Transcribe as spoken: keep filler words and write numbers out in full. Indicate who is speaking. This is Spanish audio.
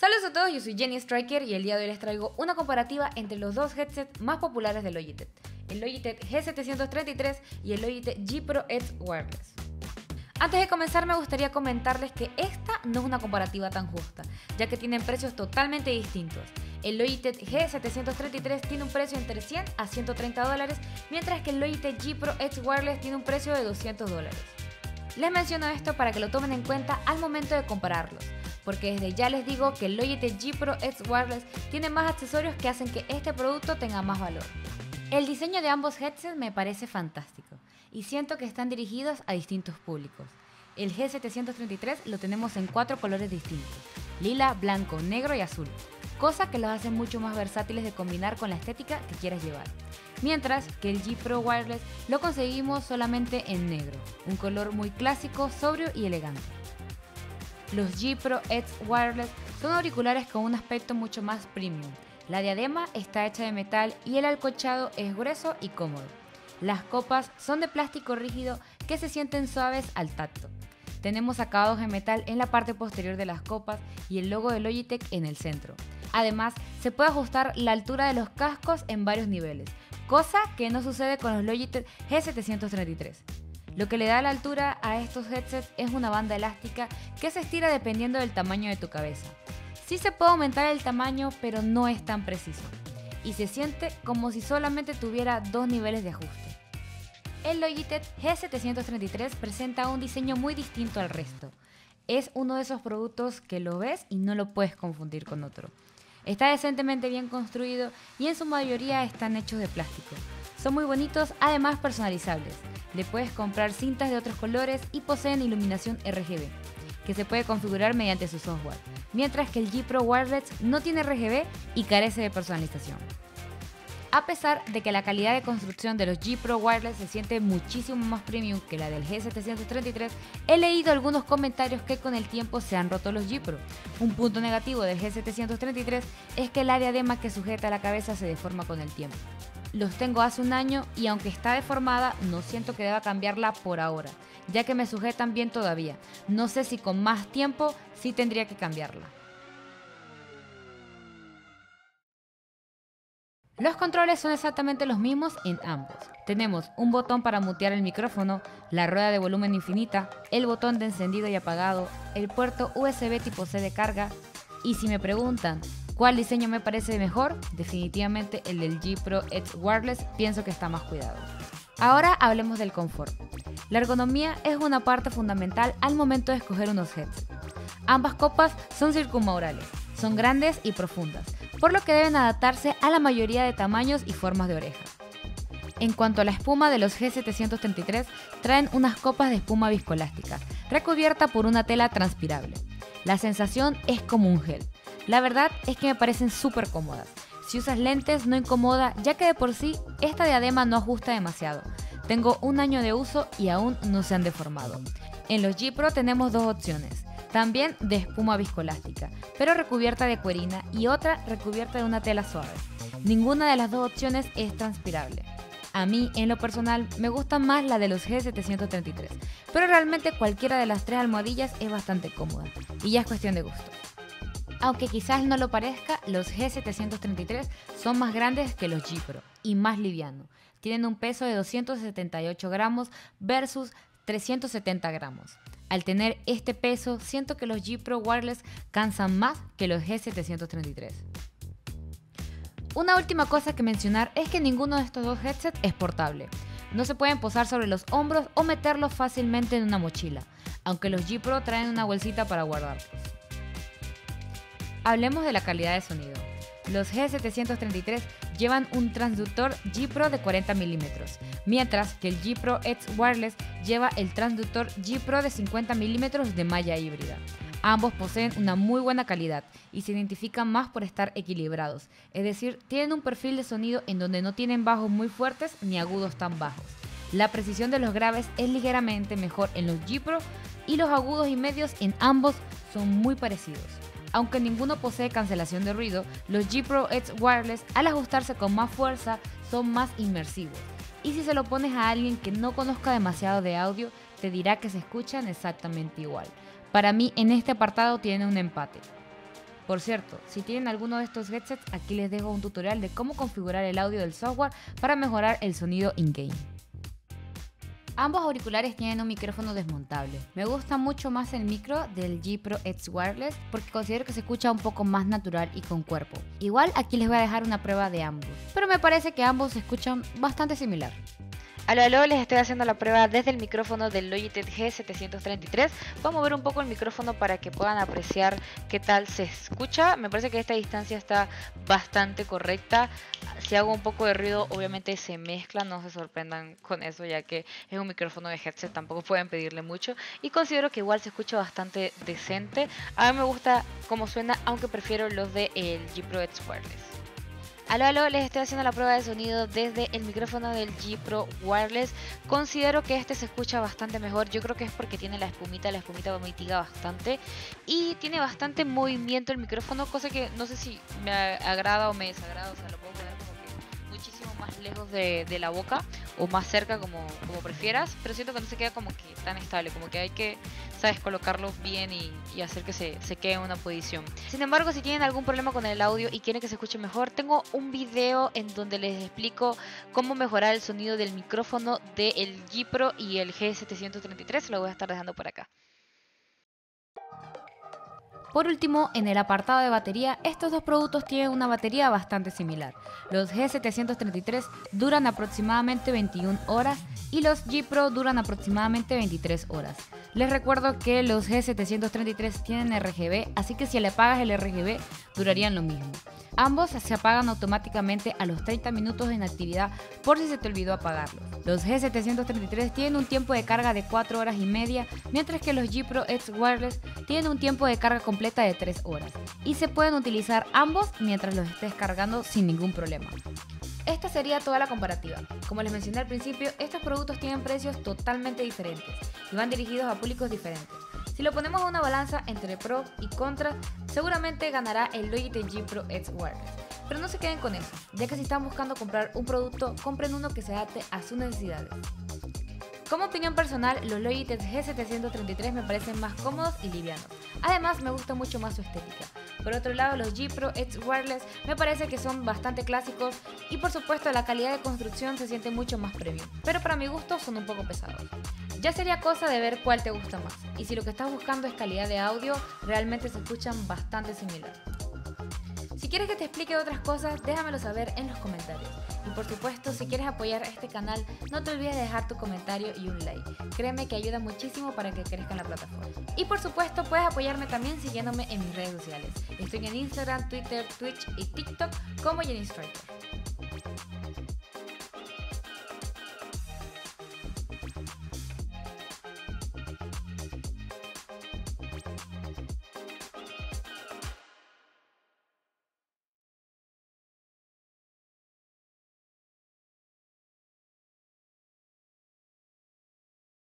Speaker 1: Saludos a todos, yo soy Jenny Striker y el día de hoy les traigo una comparativa entre los dos headsets más populares de Logitech, el Logitech G setecientos treinta y tres y el Logitech G Pro Edge Wireless. Antes de comenzar me gustaría comentarles que esta no es una comparativa tan justa, ya que tienen precios totalmente distintos. El Logitech G setecientos treinta y tres tiene un precio entre cien a ciento treinta dólares, mientras que el Logitech G Pro Edge Wireless tiene un precio de doscientos dólares. Les menciono esto para que lo tomen en cuenta al momento de compararlos, porque desde ya les digo que el Logitech G Pro Edge Wireless tiene más accesorios que hacen que este producto tenga más valor. El diseño de ambos headsets me parece fantástico y siento que están dirigidos a distintos públicos. El G setecientos treinta y tres lo tenemos en cuatro colores distintos: lila, blanco, negro y azul, cosa que los hace mucho más versátiles de combinar con la estética que quieras llevar. Mientras que el G Pro Wireless lo conseguimos solamente en negro, un color muy clásico, sobrio y elegante. Los G Pro Edge Wireless son auriculares con un aspecto mucho más premium. La diadema está hecha de metal y el alcolchado es grueso y cómodo. Las copas son de plástico rígido que se sienten suaves al tacto. Tenemos acabados en metal en la parte posterior de las copas y el logo de Logitech en el centro. Además, se puede ajustar la altura de los cascos en varios niveles, cosa que no sucede con los Logitech G setecientos treinta y tres. Lo que le da la altura a estos headsets es una banda elástica que se estira dependiendo del tamaño de tu cabeza. Sí se puede aumentar el tamaño, pero no es tan preciso, y se siente como si solamente tuviera dos niveles de ajuste. El Logitech G setecientos treinta y tres presenta un diseño muy distinto al resto. Es uno de esos productos que lo ves y no lo puedes confundir con otro. Está decentemente bien construido y en su mayoría están hechos de plástico. Son muy bonitos, además personalizables. Le puedes comprar cintas de otros colores y poseen iluminación R G B, que se puede configurar mediante su software, mientras que el G Pro Wireless no tiene R G B y carece de personalización. A pesar de que la calidad de construcción de los G Pro Wireless se siente muchísimo más premium que la del G setecientos treinta y tres, he leído algunos comentarios que con el tiempo se han roto los G Pro. Un punto negativo del G setecientos treinta y tres es que el diadema que sujeta la cabeza se deforma con el tiempo. Los tengo hace un año y aunque está deformada, no siento que deba cambiarla por ahora, ya que me sujetan bien todavía. No sé si con más tiempo sí tendría que cambiarla. Los controles son exactamente los mismos en ambos. Tenemos un botón para mutear el micrófono, la rueda de volumen infinita, el botón de encendido y apagado, el puerto U S B tipo C de carga. Y si me preguntan ¿cuál diseño me parece mejor? Definitivamente el del G Pro Edge Wireless, pienso que está más cuidado. Ahora hablemos del confort. La ergonomía es una parte fundamental al momento de escoger unos headsets. Ambas copas son circunmaurales, son grandes y profundas, por lo que deben adaptarse a la mayoría de tamaños y formas de oreja. En cuanto a la espuma de los G setecientos treinta y tres, traen unas copas de espuma viscoelástica, recubierta por una tela transpirable. La sensación es como un gel. La verdad es que me parecen súper cómodas. Si usas lentes no incomoda, ya que de por sí esta diadema no ajusta demasiado. Tengo un año de uso y aún no se han deformado. En los G Pro tenemos dos opciones, también de espuma viscoelástica, pero recubierta de cuerina y otra recubierta de una tela suave. Ninguna de las dos opciones es transpirable. A mí, en lo personal, me gusta más la de los G setecientos treinta y tres, pero realmente cualquiera de las tres almohadillas es bastante cómoda, y ya es cuestión de gusto. Aunque quizás no lo parezca, los G setecientos treinta y tres son más grandes que los G Pro y más livianos. Tienen un peso de doscientos setenta y ocho gramos versus trescientos setenta gramos. Al tener este peso, siento que los G Pro Wireless cansan más que los G setecientos treinta y tres. Una última cosa que mencionar es que ninguno de estos dos headsets es portable. No se pueden posar sobre los hombros o meterlos fácilmente en una mochila, aunque los G Pro traen una bolsita para guardarlos. Hablemos de la calidad de sonido. Los G setecientos treinta y tres llevan un transductor G Pro de cuarenta milímetros, mientras que el G Pro Edge Wireless lleva el transductor G Pro de cincuenta milímetros de malla híbrida. Ambos poseen una muy buena calidad y se identifican más por estar equilibrados, es decir, tienen un perfil de sonido en donde no tienen bajos muy fuertes ni agudos tan bajos. La precisión de los graves es ligeramente mejor en los G Pro y los agudos y medios en ambos son muy parecidos. Aunque ninguno posee cancelación de ruido, los G Pro Edge Wireless al ajustarse con más fuerza son más inmersivos. Y si se lo pones a alguien que no conozca demasiado de audio, te dirá que se escuchan exactamente igual. Para mí en este apartado tiene un empate. Por cierto, si tienen alguno de estos headsets, aquí les dejo un tutorial de cómo configurar el audio del software para mejorar el sonido in-game. Ambos auriculares tienen un micrófono desmontable. Me gusta mucho más el micro del G Pro X Wireless porque considero que se escucha un poco más natural y con cuerpo. Igual aquí les voy a dejar una prueba de ambos, pero me parece que ambos se escuchan bastante similar. Aló, aló, les estoy haciendo la prueba desde el micrófono del Logitech G setecientos treinta y tres. Voy a mover un poco el micrófono para que puedan apreciar qué tal se escucha. Me parece que esta distancia está bastante correcta. Si hago un poco de ruido, obviamente se mezcla, no se sorprendan con eso, ya que es un micrófono de headset, tampoco pueden pedirle mucho. Y considero que igual se escucha bastante decente. A mí me gusta cómo suena, aunque prefiero los del G Pro X Wireless. Aló, aló, les estoy haciendo la prueba de sonido desde el micrófono del G Pro Wireless. Considero que este se escucha bastante mejor. Yo creo que es porque tiene la espumita, la espumita mitiga bastante. Y tiene bastante movimiento el micrófono, cosa que no sé si me agrada o me desagrada. O sea, lo puedo poner como que muchísimo más lejos de, de la boca o más cerca, como, como prefieras. Pero siento que no se queda como que tan estable, como que hay que, sabes, colocarlo bien y, y hacer que se, se quede en una posición. Sin embargo, si tienen algún problema con el audio y quieren que se escuche mejor, tengo un video en donde les explico cómo mejorar el sonido del micrófono del G Pro y el G setecientos treinta y tres. Lo voy a estar dejando por acá. Por último, en el apartado de batería, estos dos productos tienen una batería bastante similar. Los G setecientos treinta y tres duran aproximadamente veintiuna horas y los G Pro duran aproximadamente veintitrés horas. Les recuerdo que los G setecientos treinta y tres tienen R G B, así que si le apagas el R G B durarían lo mismo. Ambos se apagan automáticamente a los treinta minutos en actividad por si se te olvidó apagarlos. Los G setecientos treinta y tres tienen un tiempo de carga de cuatro horas y media, mientras que los G Pro X Wireless tienen un tiempo de carga completa de tres horas. Y se pueden utilizar ambos mientras los estés cargando sin ningún problema. Esta sería toda la comparativa. Como les mencioné al principio, estos productos tienen precios totalmente diferentes y van dirigidos a públicos diferentes. Si lo ponemos a una balanza entre pro y contra, seguramente ganará el Logitech G Pro X Wireless. Pero no se queden con eso, ya que si están buscando comprar un producto, compren uno que se adapte a sus necesidades. Como opinión personal, los Logitech G setecientos treinta y tres me parecen más cómodos y livianos. Además, me gusta mucho más su estética. Por otro lado, los G Pro X Wireless me parece que son bastante clásicos y por supuesto la calidad de construcción se siente mucho más premium, pero para mi gusto son un poco pesados. Ya sería cosa de ver cuál te gusta más, y si lo que estás buscando es calidad de audio, realmente se escuchan bastante similar. Si quieres que te explique otras cosas, déjamelo saber en los comentarios. Y por supuesto, si quieres apoyar a este canal, no te olvides de dejar tu comentario y un like. Créeme que ayuda muchísimo para que crezca en la plataforma. Y por supuesto, puedes apoyarme también siguiéndome en mis redes sociales. Estoy en Instagram, Twitter, Twitch y TikTok como Jenny Striker.